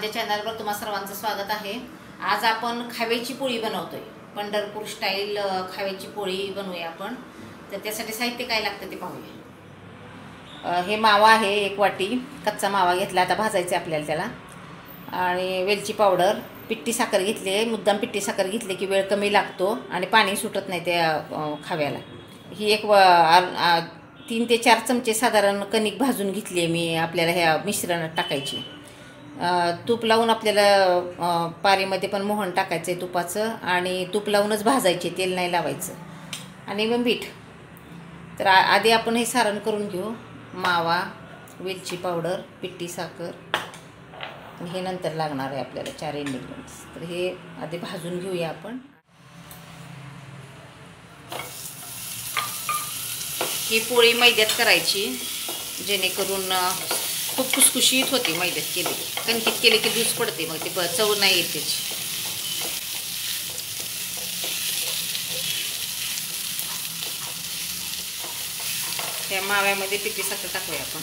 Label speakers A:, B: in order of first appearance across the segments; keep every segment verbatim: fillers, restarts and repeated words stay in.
A: माझ्या चॅनलवर तुम्हा सर्वांचं स्वागत आहे। आज आपण खाव्याची पोळी बनवतोय। पंढरपूर स्टाईल खाव्याची पोळी बनवूया आपण। तर त्यासाठी साहित्य काय लागतं ते पाहूया। हे मावा आहे, एक वाटी कच्चा मावा घेतला, आता भाजायचं आपल्याला त्याला। आणि वेलची पावडर, पिठी साखर घेतली आहे। मुद्दाम पिठी साखर घेतली की वेळ कमी लागतो आणि पाणी सुटत नाही त्या खाव्याला। ही एक तीन ते चार चमचे साधारण कणिक भाजून घेतली आहे मी, आपल्याला ह्या मिश्रणात टाकायची। तूप लावून आपल्याला पारीमध्ये पण मोहन टाकायचं आहे तुपाचं, आणि तूप लावूनच भाजायचे, तेल नाही लावायचं। आणि मग मीठ। तर आधी आपण हे सारण करून घेऊ। मावा, वेलची पावडर, पिठी साखर, हे नंतर लागणार आहे आपल्याला चार इंग्रेडियंट्स। तर हे आधी भाजून घेऊया आपण। ही पोळी मैद्यात करायची, जेणेकरून खूप खुसखुशीत होते। मैद्यात केली, कणकीत केले की दूध पडते, मग ते चव नाही येत त्याची। त्या माव्यामध्ये पिठी साखर टाकूया आपण,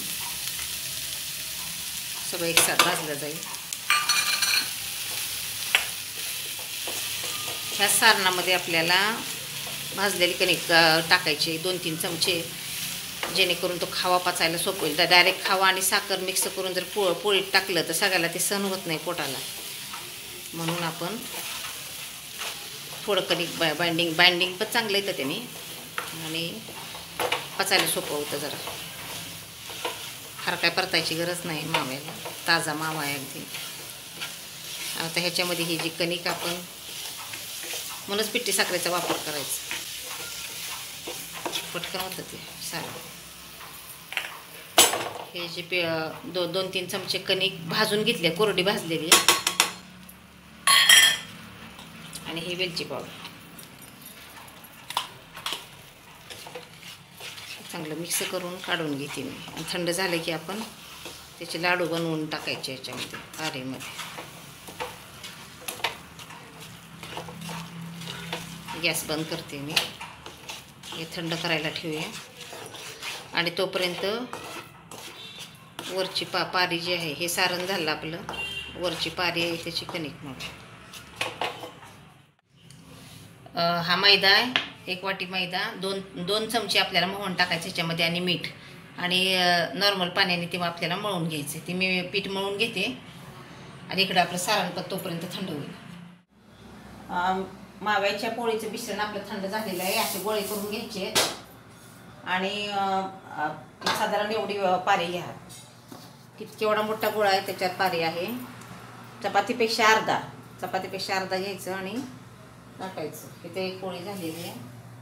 A: सगळं एकसाथ भाजलं जाईल। ह्या सारणामध्ये आपल्याला भाजलेली कणिक टाकायची दोन तीन चमचे, जेणेकरून तो खावा पचायला सोपं होईल। तर डायरेक्ट खावा आणि साखर मिक्स करून जर पो पोळीत टाकलं तर सगळ्याला ते सहन होत नाही पोटाला, म्हणून आपण थोडं कणिक बा बाइंडिंग बाइंडिंग पण चांगलं येतं त्याने, आणि पचायला सोपं होतं जरा। फार काय परतायची गरज नाही माव्याला, ताजा मावा आहे अगदी। आता ह्याच्यामध्ये ही जी कणिक आपण, म्हणूनच पिठी साखरेचा वापर करायचा, पटकन होतं ते सारं। हे जे पे दो दोन तीन चमचे कणिक भाजून घेतली, कोरडी भाजलेली, आणि ही वेलची पावडर चांगलं मिक्स करून काढून घेते मी। आणि थंड झाले की आपण त्याचे लाडू बनवून टाकायचे याच्यामध्ये, पारीमध्ये। गॅस बंद करते मी, हे थंड करायला ठेवूया। आणि तोपर्यंत वरची पा पारी जी आहे, हे सारण झालं आपलं, वरची पारी आहे त्याची कणिक मग। हा मैदा आहे, एक वाटी मैदा, दोन दोन चमचे आपल्याला मोहन टाकायचं ह्याच्यामध्ये, आणि मीठ, आणि नॉर्मल पाण्याने ते आपल्याला मळून घ्यायचे। ते मी पीठ मळून घेते, आणि इकडं आपलं सारण पण तोपर्यंत थंड होईल। माव्याच्या पोळीचं मिश्रण आपलं थंड झालेलं आहे। असे गोळे करून घ्यायचे, आणि साधारण एवढी पारी घ्या, किती एवढा मोठा गोळा आहे त्याच्यात पारी आहे। चपातीपेक्षा अर्धा चपातीपेक्षा अर्धा घ्यायचं आणि टाकायचं। इथे एक पोळी झालेली आहे।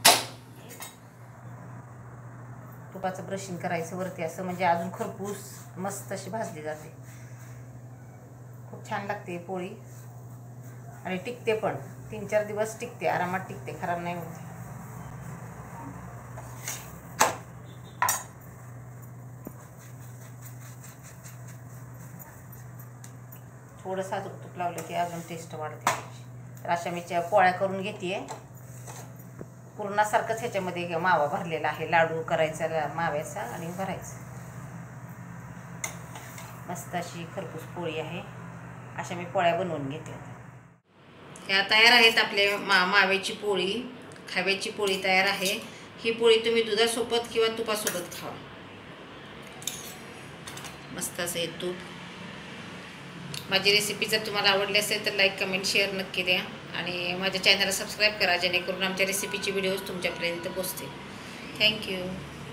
A: तुपाचं ब्रशिंग करायचं वरती असं, म्हणजे अजून खरपूस मस्त अशी भाजली जाते। खूप छान लागते पोळी, आणि टिकते पण, तीन चार दिवस टिकते, आरामात टिकते, खराब नाही होत। थोडं साजूक तूप लावलं की अजून टेस्ट वाढते। तर अशा मी पोळ्या करून घेते, पूर्णासारखंच ह्याच्यामध्ये मावा भरलेला आहे। लाडू करायचा माव्याचा आणि भरायचा। मस्त अशी खरपूस पोळी आहे। अशा मी पोळ्या बनवून घेते। ह्या तयार आहेत आपले मा माव्याची पोळी, खाव्याची पोळी तयार आहे। ही पोळी तुम्ही दुधासोबत किंवा तुपासोबत खावा, मस्त असं आहे तूप। माझी रेसिपी जर तुम्हाला आवडली असेल तर लाईक, कमेंट, शेअर नक्की द्या, आणि माझ्या चॅनलला सबस्क्राईब करा, जेणेकरून आमच्या रेसिपीची व्हिडिओज तुमच्यापर्यंत पोहोचतील। थँक्यू।